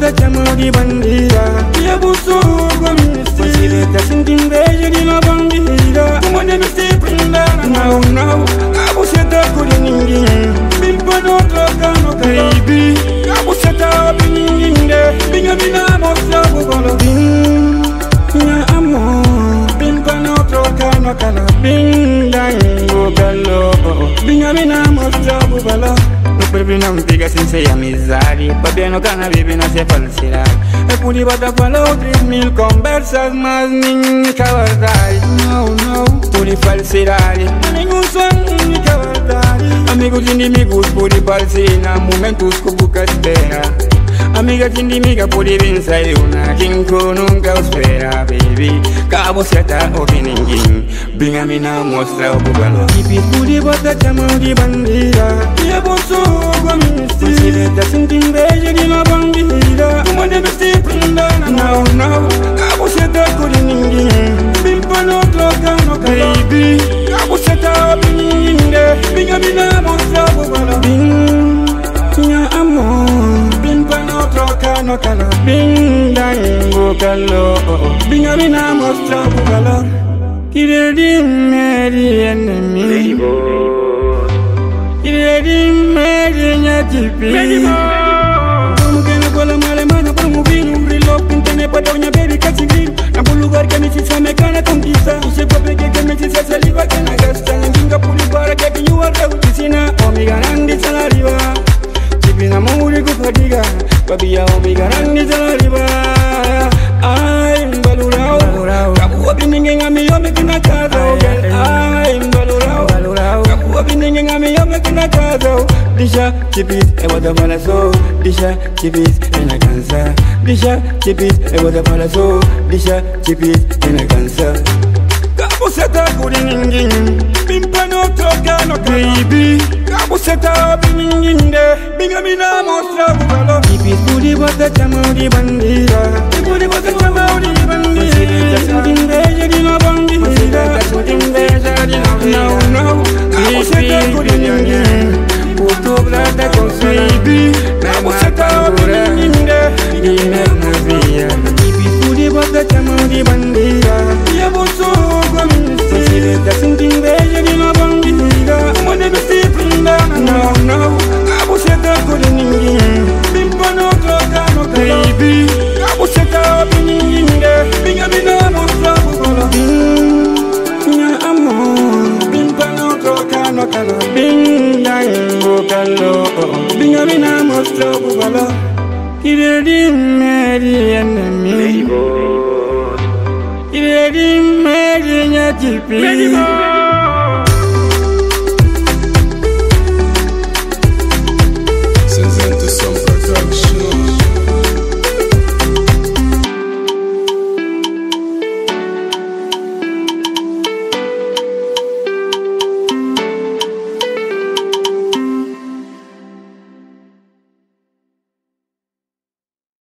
bota chama di bandida. Ia busu gomisti. Considera sinti inveja di la bandida. Come ne mi stai prendendo? No, no. Abuseta con ninguém. Bimpa no trocano baby. Abuseta bininde. Binga bina mostra bugolo. Minha amor. Bimpa no trocano kala. Binga bugolo. Binga bina mostra bugolo. Baby não fica sem ser amizade. Baby no cana vive na ser falsidade. É por ir bota falou 3.000 conversas, mas ninguém quer verdade. Não, não, por ir falsidade. Nenhum sonho, única verdade. Amigos e inimigos por ir falsidade. Momentos que boca espera. Amiga de inimiga por ir bem sair uma que nunca espera, baby. Cabo certa ou que ninguém. Bem a mina mostra o bugalo. Tipo por ir bota chama de bandida. E a bolsa gomisti. Considera sinti inveja de uma bandida. Como deve ser prendendo? Não, não. Cabo certa com ninguém. Bem para não trocar no baby. Cabo certa bininde. Bem a mina mostra o bugalo. Minha amor. No calor, binga bugalo, binga bina mostra bugalo. Kire di meri enemy, kire di meri nyatipi. Como que na cola male mana por movir um reloj pintane para doña baby cachingir. Na bom lugar que me se chama cana conquista. Você pode que me se saliva que na gasta. Ninga por para que you are the piscina. Amiga nandi salariva. Bina muri ku fadiga, babiya omiga rani zalariba. Ay balurao, kabu bininge ngami yome kina kazo. Ay balurao, kabu bininge ngami yome kina kazo. Disha chipis ewada balaso, disha chipis ena kansa. Disha chipis ewada balaso, disha chipis ena kansa. Kabu seta kuriningin, pimpa no toka no baby. Kabu seta bininginde. Binga bina mostra bugalo. Ipis budi bota chama di bandida. Budi bota chama di bandida. Considera sinti inveja di la bandida. Sinti inveja di la bandida. No, no. Kabu seta kuriningin. Puto blada con baby. Kabu seta bininginde. Ine na via. Ipis budi bota chama di bandida. Ia bolso gomisti. Considera sinti inveja di la bandida. Como deve ser prendendo? No, no. Kabu seta con ninguém. Bimpa no trocano baby. Kabu seta bininde. Binga bina mostra bugalo. Minha amor. Bimpa no trocano kala. Binga bugalo. Binga bina mostra bugalo. Kire di meri enemy. Kire di meri nyatipi.